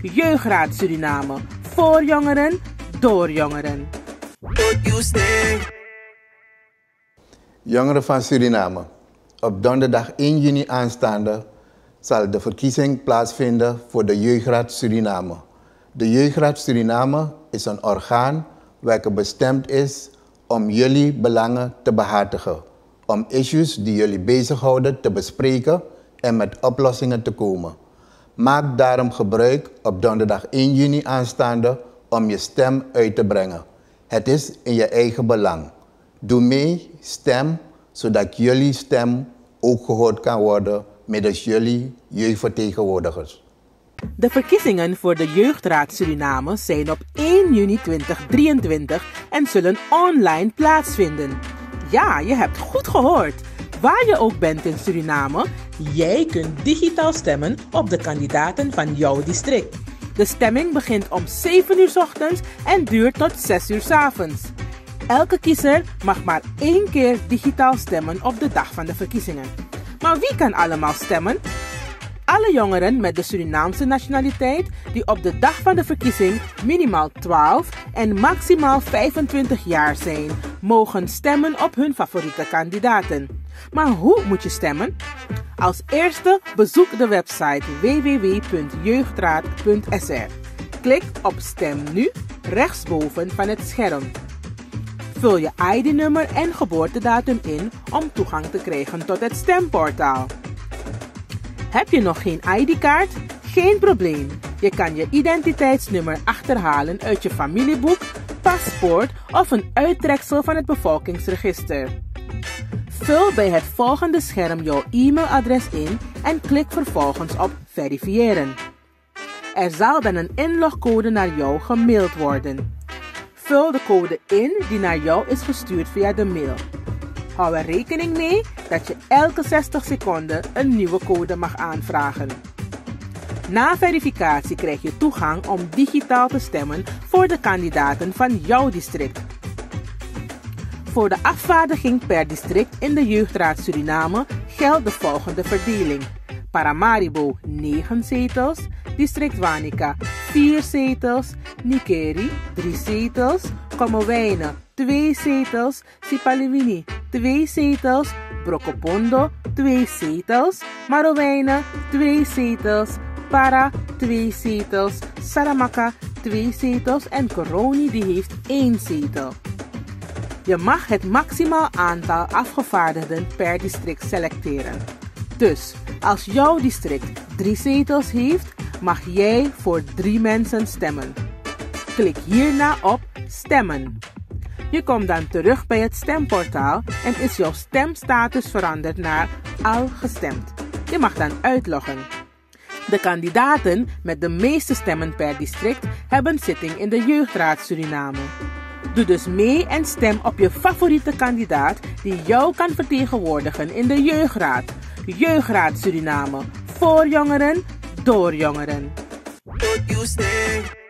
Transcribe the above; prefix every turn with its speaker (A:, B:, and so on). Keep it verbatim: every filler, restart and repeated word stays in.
A: Jeugdraad Suriname. Voor jongeren, door jongeren.
B: Jongeren van Suriname. Op donderdag één juni aanstaande zal de verkiezing plaatsvinden voor de Jeugdraad Suriname. De Jeugdraad Suriname is een orgaan welke bestemd is om jullie belangen te behartigen, om issues die jullie bezighouden te bespreken en met oplossingen te komen. Maak daarom gebruik op donderdag één juni aanstaande om je stem uit te brengen. Het is in je eigen belang. Doe mee, stem, zodat jullie stem ook gehoord kan worden middels jullie jeugdvertegenwoordigers.
A: De verkiezingen voor de Jeugdraad Suriname zijn op één juni tweeduizend drieëntwintig en zullen online plaatsvinden. Ja, je hebt goed gehoord. Waar je ook bent in Suriname, jij kunt digitaal stemmen op de kandidaten van jouw district. De stemming begint om zeven uur 's ochtends en duurt tot zes uur 's avonds. Elke kiezer mag maar één keer digitaal stemmen op de dag van de verkiezingen. Maar wie kan allemaal stemmen? Alle jongeren met de Surinaamse nationaliteit die op de dag van de verkiezing minimaal twaalf en maximaal vijfentwintig jaar zijn, mogen stemmen op hun favoriete kandidaten. Maar hoe moet je stemmen? Als eerste bezoek de website w w w punt jeugdraad punt s r. Klik op Stem nu rechtsboven van het scherm. Vul je I D-nummer en geboortedatum in om toegang te krijgen tot het stemportaal. Heb je nog geen I D-kaart? Geen probleem. Je kan je identiteitsnummer achterhalen uit je familieboek, paspoort of een uittreksel van het bevolkingsregister. Vul bij het volgende scherm jouw e-mailadres in en klik vervolgens op verifiëren. Er zal dan een inlogcode naar jou gemaild worden. Vul de code in die naar jou is gestuurd via de mail. Hou er rekening mee dat je elke zestig seconden een nieuwe code mag aanvragen. Na verificatie krijg je toegang om digitaal te stemmen voor de kandidaten van jouw district. Voor de afvaardiging per district in de Jeugdraad Suriname geldt de volgende verdeling. Paramaribo negen zetels, District Wanica vier zetels, Nikeri drie zetels, Kommerwijnen twee zetels, Sipaliwini twee zetels, Brokopondo twee zetels, Marowijnen twee zetels, Para twee zetels, Saramaka twee zetels en Koroni die heeft één zetel. Je mag het maximaal aantal afgevaardigden per district selecteren. Dus als jouw district drie zetels heeft, mag jij voor drie mensen stemmen. Klik hierna op Stemmen. Je komt dan terug bij het stemportaal en is jouw stemstatus veranderd naar Al gestemd. Je mag dan uitloggen. De kandidaten met de meeste stemmen per district hebben zitting in de Jeugdraad Suriname. Doe dus mee en stem op je favoriete kandidaat die jou kan vertegenwoordigen in de Jeugdraad. Jeugdraad Suriname. Voor jongeren, door jongeren.